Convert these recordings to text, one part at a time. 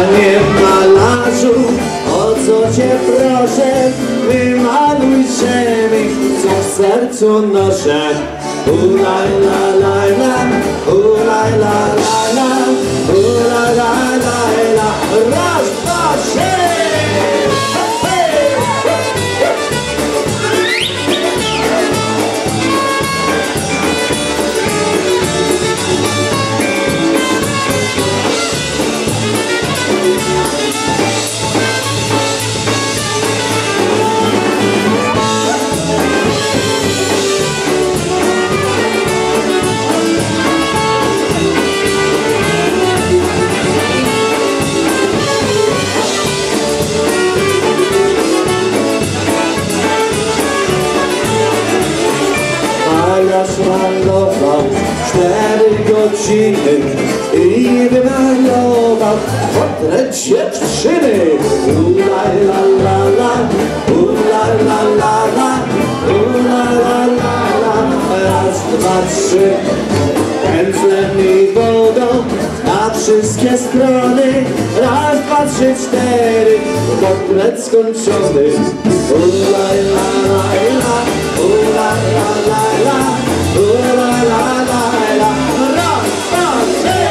Panie malarzu, o co cię proszę, wymaluj ziemi, co w sercu noszę. Ulaj la la la, ulaj la la la, ulaj la la la. Raz, dwa, trzy! Malował 4 godziny i wymalował portret dziewczyny. Ulaj la la la, ulaj la la la, ulaj la la la. Raz, dwa, trzy, pędzlem i wodą na wszystkie strony. Raz, dwa, trzy, 4, portret skończony. Ulaj la la la, ulaj la la la. Ula la la la, raz, dwa, trzy.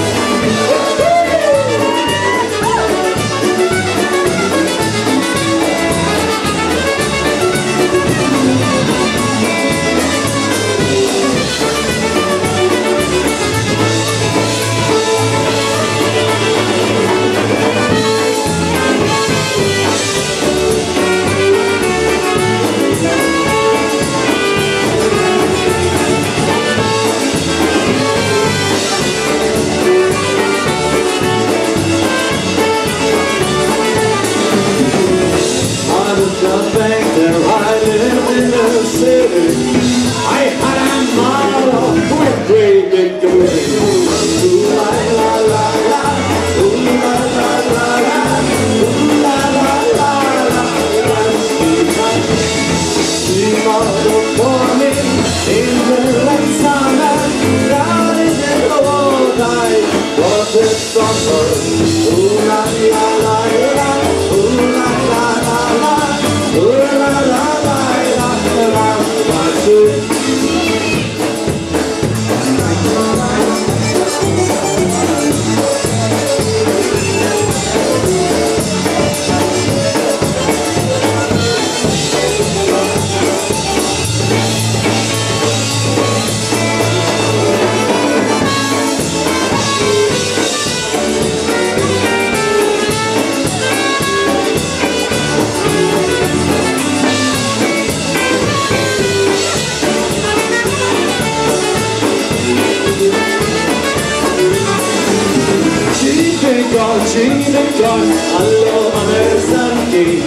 Malowane sanki,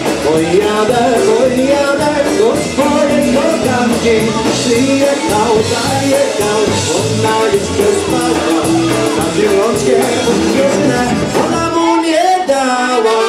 pojadę do swojej kokanki. Przyjechał, zajechał, ona jeszcze spała. Na wyłączkę odwiedzę, ona mu nie dała.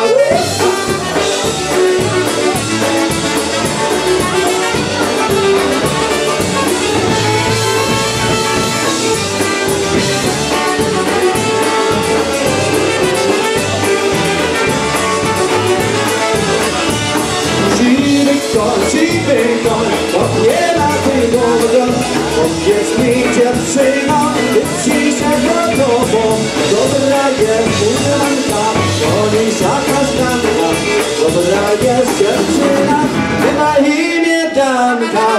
Siwy koń, pochwiela wygodą. Powiedz mi dziewczyno, ty dzisiaj za tobą. Dobra jest muzykanka, Monisia Kasztanka. Dobra jest dziewczyna, ty ma imię Danka.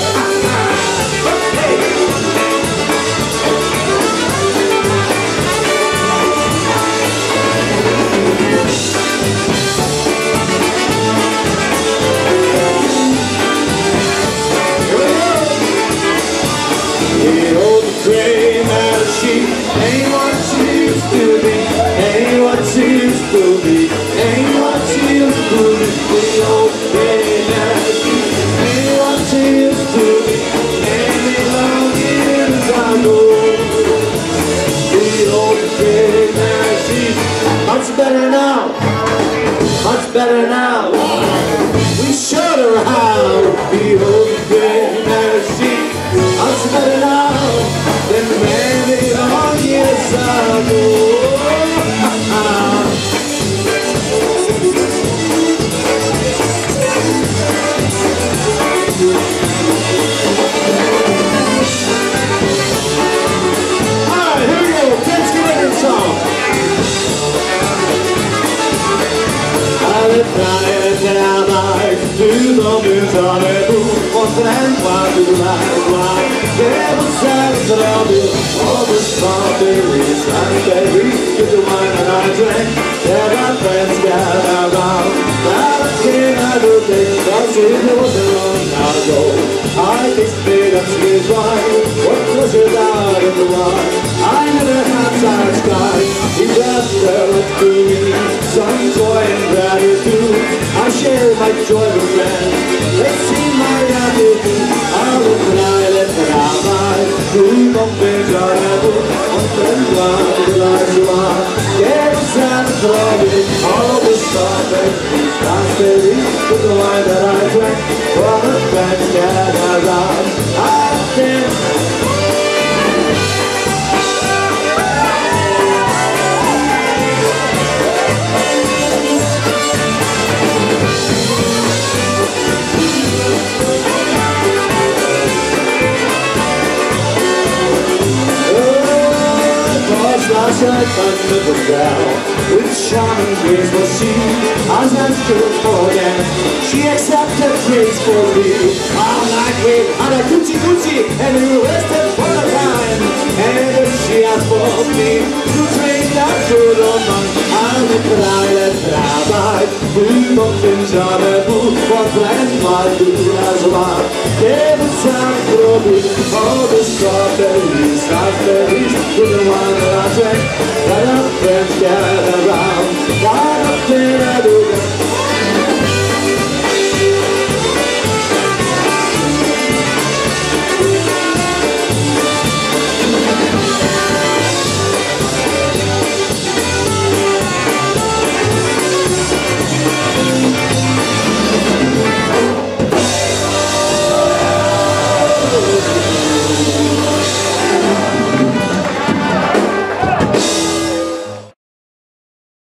Ain't what she used to be, ain't what she used to be, ain't what she used to be, the old lady. Ain't what she used to be, many long years ago. The old lady, much better now, much better now. We showed her how. The old lady, much better now than many long years ago. Dramaj, ty do mnie zalewu, odrętła dramaj, gdyby sen zrobił, obyś potył i santery, kiedy łajna na drzeń, teraz pędzka na wam, nawet kina do tych, co się nie udało na go. I can spit up his wine, what was it out in the wine? I never had such guy, he just fell up to me, some joy and gratitude. I share my joy with friends. Let's see my attitude. I will cry, let me cry. You don't think I will. I'm friends, like you are. Get us out of trouble. All the stuff that is not very. With the wine that I drank. For the friends get around. I think. Last night thunder was down, with charming grace was she, as I stood for dance, she accepted gracefully. All night we had a coochie and we rested for the time. And if she asked for me to drink that good old man, I would cry and cry. We both enjoyed the food, for friends might do as well. They would sound probably all the strawberries, with the wine that I drank, that our friends gathered.